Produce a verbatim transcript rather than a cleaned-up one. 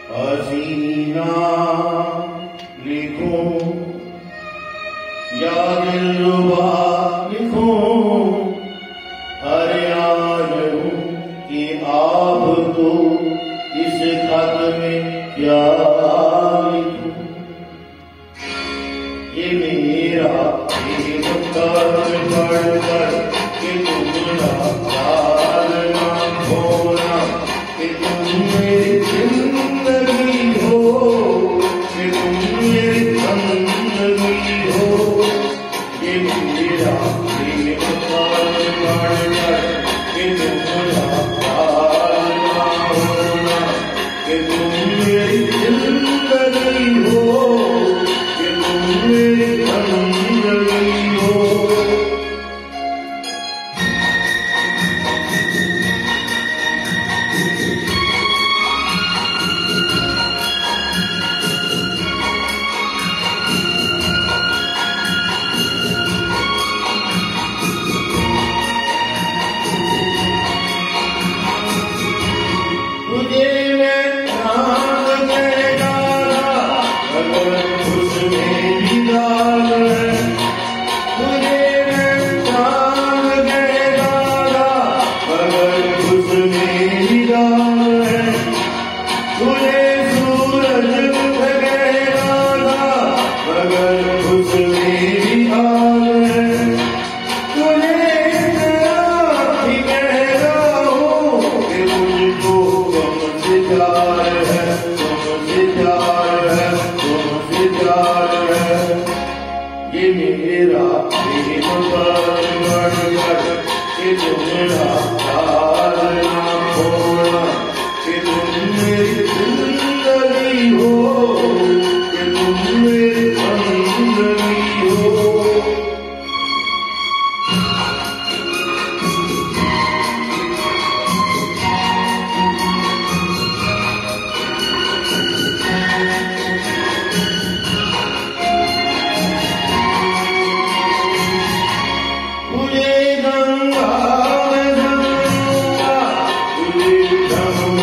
हसीना लिखूं या दिलरुबा लिखूं, हर आलम की आपको इस खत में क्या लिखूं। ये मेरा एक कर्म पढ़कर कि तुम्हारा प्यार ना होना, कि तुम मेरी जिंदगी हो, कि तुम मेरी जिंदगी हो। ये मेरा एक कर्म पढ़कर कि तुम्हारा प्यार ना होना, कि तुम मेरी जिंदगी हो, कि तुम मेरी जिंदगी हो। तुझे मैं चांद में डाला अगर उसमें भी दाग है, तुझे मैं चांद में डाला अगर उसमें भी दाग है, तुझे सूरज में डाला अगर उसमें भी आग है, तुझे इतना ही कह रहा हूँ कि मुझको तुमसे प्यार है, तुमसे प्यार है, तुमसे प्यार है। ये मेरा प्रेम बढ़कर कि तुम्हारा प्यार ना होना, कि तुम मेरी जिंदगी हो, कि तुम मेरी जिंदगी हो। तुझे गंगा में डालूंगा, तुझे